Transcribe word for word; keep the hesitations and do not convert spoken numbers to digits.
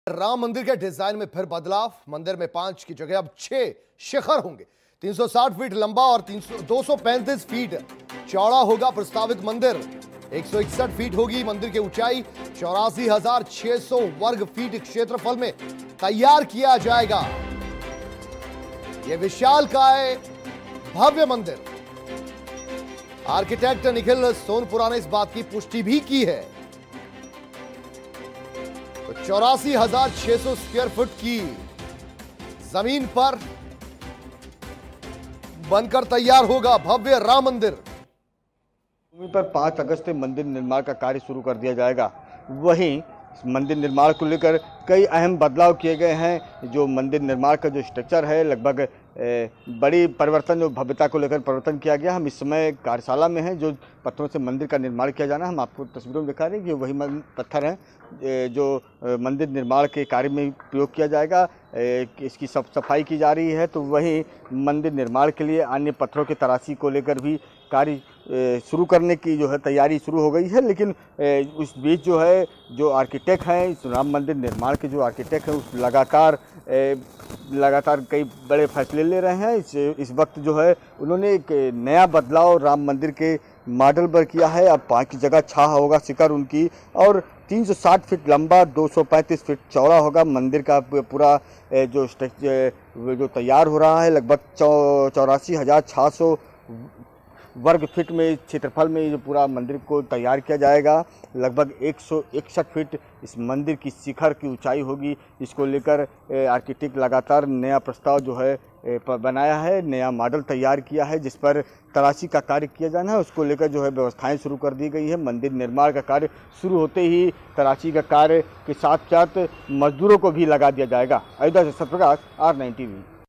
राम मंदिर के डिजाइन में फिर बदलाव। मंदिर में पांच की जगह अब छह शिखर होंगे। तीन सौ साठ फीट लंबा और दो सौ पैंतीस फीट चौड़ा होगा प्रस्तावित मंदिर। एक सौ इकसठ फीट होगी मंदिर की ऊंचाई। चौरासी हजार छह सौ वर्ग फीट क्षेत्रफल में तैयार किया जाएगा यह विशालकाय भव्य मंदिर। आर्किटेक्ट निखिल सोनपुरा ने इस बात की पुष्टि भी की है। तो चौरासी हजार छह सौ स्क्वायर फुट की जमीन पर बनकर तैयार होगा भव्य राम मंदिर। भूमि पर पाँच अगस्त से मंदिर निर्माण का कार्य शुरू कर दिया जाएगा। वहीं मंदिर निर्माण को लेकर कई अहम बदलाव किए गए हैं। जो मंदिर निर्माण का जो स्ट्रक्चर है, लगभग बड़ी परिवर्तन, जो भव्यता को लेकर परिवर्तन किया गया। हम इस समय कार्यशाला में हैं, जो पत्थरों से मंदिर का निर्माण किया जाना। हम आपको तस्वीरों में दिखा रहे हैं कि वही पत्थर हैं जो मंदिर निर्माण के कार्य में प्रयोग किया जाएगा। इसकी सब सफाई की जा रही है। तो वहीं मंदिर निर्माण के लिए अन्य पत्थरों की तराशी को लेकर भी कार्य शुरू करने की जो है तैयारी शुरू हो गई है। लेकिन उस बीच जो है जो आर्किटेक्ट हैं, इस राम मंदिर निर्माण के जो आर्किटेक्ट हैं, उस लगातार लगातार कई बड़े फैसले ले रहे हैं। इस इस वक्त जो है उन्होंने एक नया बदलाव राम मंदिर के मॉडल पर किया है। अब पाँच की जगह छह होगा शिखर उनकी, और तीन सौ साठ फीट लंबा, दो सौ पैंतीस फीट चौड़ा होगा मंदिर का पूरा जो स्ट्रक्चर जो तैयार हो रहा है। लगभग चौ चौरासी हजार छः सौ वर्ग फीट में क्षेत्रफल में ये पूरा मंदिर को तैयार किया जाएगा। लगभग एक सौ इकसठ फीट इस मंदिर की शिखर की ऊंचाई होगी। इसको लेकर आर्किटेक्ट लगातार नया प्रस्ताव जो है बनाया है, नया मॉडल तैयार किया है, जिस पर तराशी का कार्य किया जाना है। उसको लेकर जो है व्यवस्थाएं शुरू कर दी गई है। मंदिर निर्माण का कार्य शुरू होते ही तराशी का कार्य के साथ साथ मजदूरों को भी लगा दिया जाएगा। अयोध्या से सत्यप्रकाश, आर नाइन टीवी।